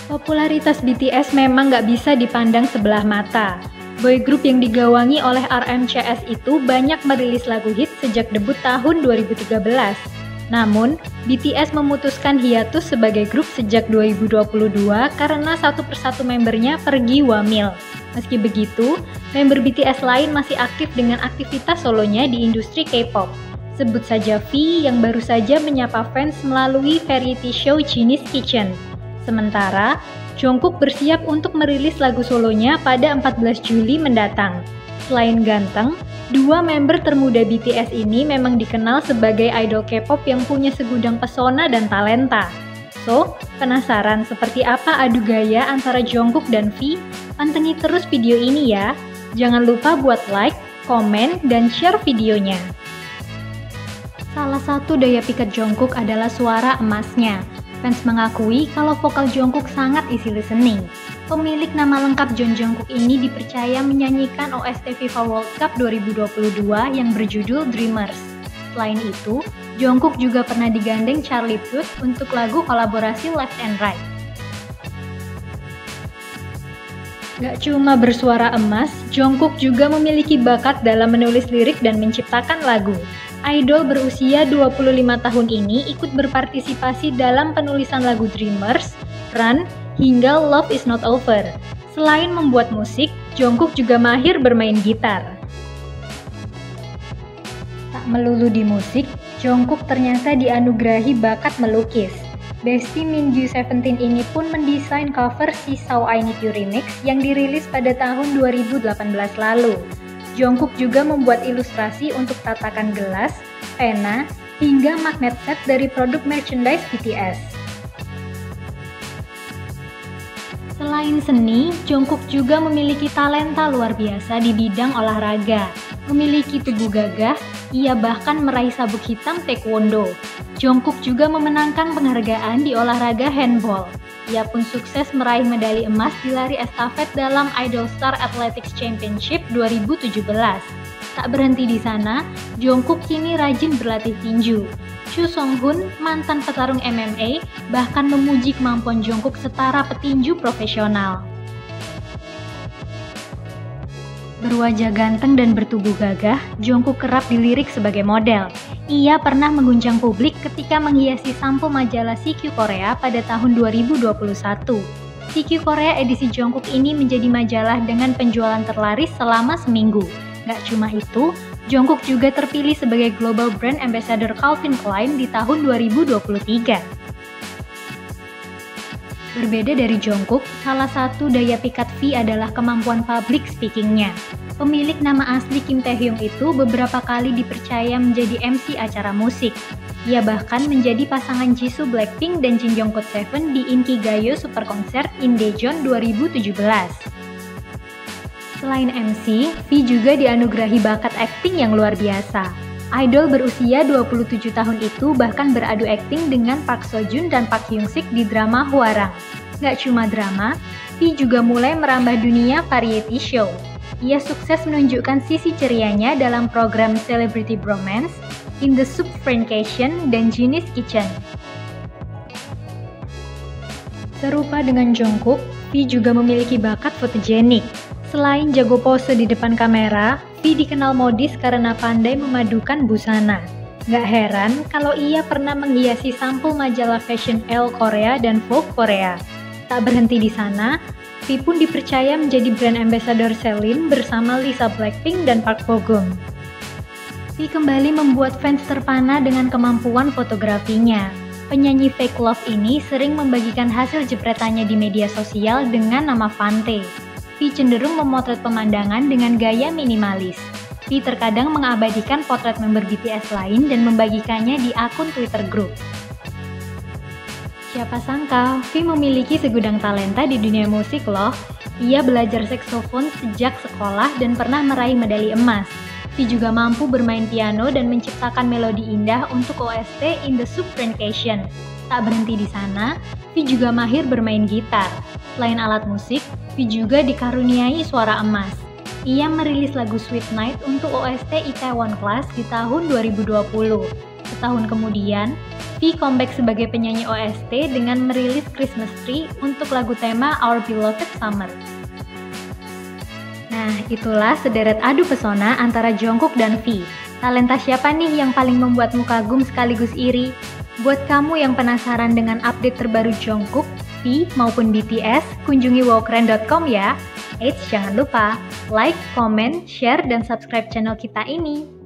Popularitas BTS memang nggak bisa dipandang sebelah mata. Boy group yang digawangi oleh RMCS itu banyak merilis lagu hit sejak debut tahun 2013. Namun, BTS memutuskan hiatus sebagai grup sejak 2022 karena satu persatu membernya pergi wamil. Meski begitu, member BTS lain masih aktif dengan aktivitas solonya di industri K-pop. Sebut saja V yang baru saja menyapa fans melalui variety show Genius Kitchen. Sementara, Jungkook bersiap untuk merilis lagu solonya pada 14 Juli mendatang. Selain ganteng, dua member termuda BTS ini memang dikenal sebagai idol K-pop yang punya segudang pesona dan talenta. So, penasaran seperti apa adu gaya antara Jungkook dan V? Pantengin terus video ini ya. Jangan lupa buat like, komen, dan share videonya. Salah satu daya pikat Jungkook adalah suara emasnya. Fans mengakui kalau vokal Jungkook sangat easy listening. Pemilik nama lengkap John Jungkook ini dipercaya menyanyikan OST FIFA World Cup 2022 yang berjudul Dreamers. Selain itu, Jungkook juga pernah digandeng Charlie Puth untuk lagu kolaborasi Left and Right. Gak cuma bersuara emas, Jungkook juga memiliki bakat dalam menulis lirik dan menciptakan lagu. Idol berusia 25 tahun ini ikut berpartisipasi dalam penulisan lagu Dreamers, Run, hingga Love Is Not Over. Selain membuat musik, Jungkook juga mahir bermain gitar. Tak melulu di musik, Jungkook ternyata dianugerahi bakat melukis. Bestie Minju 17 ini pun mendesain cover si So I Need You Remix yang dirilis pada tahun 2018 lalu. Jungkook juga membuat ilustrasi untuk tatakan gelas, pena, hingga magnet set dari produk merchandise BTS. Selain seni, Jungkook juga memiliki talenta luar biasa di bidang olahraga. Memiliki tubuh gagah, ia bahkan meraih sabuk hitam taekwondo. Jungkook juga memenangkan penghargaan di olahraga handball. Ia pun sukses meraih medali emas di lari estafet dalam Idol Star Athletics Championship 2017. Tak berhenti di sana, Jungkook kini rajin berlatih tinju. Chu Song-hun, mantan petarung MMA, bahkan memuji kemampuan Jungkook setara petinju profesional. Berwajah ganteng dan bertubuh gagah, Jungkook kerap dilirik sebagai model. Ia pernah mengguncang publik ketika menghiasi sampul majalah CQ Korea pada tahun 2021. CQ Korea edisi Jungkook ini menjadi majalah dengan penjualan terlaris selama seminggu. Gak cuma itu, Jungkook juga terpilih sebagai Global Brand Ambassador Calvin Klein di tahun 2023. Berbeda dari Jungkook, salah satu daya pikat V adalah kemampuan public speaking-nya. Pemilik nama asli Kim Taehyung itu beberapa kali dipercaya menjadi MC acara musik. Ia bahkan menjadi pasangan Jisoo Blackpink dan Jin Young Kook 7 di Inkigayo Super Concert in Daejeon 2017. Selain MC, V juga dianugerahi bakat akting yang luar biasa. Idol berusia 27 tahun itu bahkan beradu akting dengan Park Seo Joon dan Park Hyung Sik di drama Hwarang. Gak cuma drama, V juga mulai merambah dunia variety show. Ia sukses menunjukkan sisi cerianya dalam program Celebrity Bromance, In the Soup Vacation, dan Genius Kitchen. Serupa dengan Jungkook, V juga memiliki bakat fotogenik. Selain jago pose di depan kamera, V dikenal modis karena pandai memadukan busana. Gak heran kalau ia pernah menghiasi sampul majalah Fashion Elle Korea dan Vogue Korea. Tak berhenti di sana, V pun dipercaya menjadi brand ambassador Celine bersama Lisa Blackpink dan Park Bo Gum. V kembali membuat fans terpana dengan kemampuan fotografinya. Penyanyi Fake Love ini sering membagikan hasil jepretannya di media sosial dengan nama Fante. V cenderung memotret pemandangan dengan gaya minimalis. V terkadang mengabadikan potret member BTS lain dan membagikannya di akun Twitter grup. Siapa sangka, V memiliki segudang talenta di dunia musik loh. Ia belajar saksofon sejak sekolah dan pernah meraih medali emas. V juga mampu bermain piano dan menciptakan melodi indah untuk OST In the Soup Vacation. Tak berhenti di sana, V juga mahir bermain gitar. Selain alat musik, V juga dikaruniai suara emas. Ia merilis lagu Sweet Night untuk OST Itaewon Class di tahun 2020. Setahun kemudian, V comeback sebagai penyanyi OST dengan merilis Christmas Tree untuk lagu tema Our Beloved Summer. Nah, itulah sederet adu pesona antara Jungkook dan V. Talenta siapa nih yang paling membuatmu kagum sekaligus iri? Buat kamu yang penasaran dengan update terbaru Jungkook, V maupun BTS, kunjungi wowkeren.com ya. Eits, jangan lupa like, comment, share, dan subscribe channel kita ini.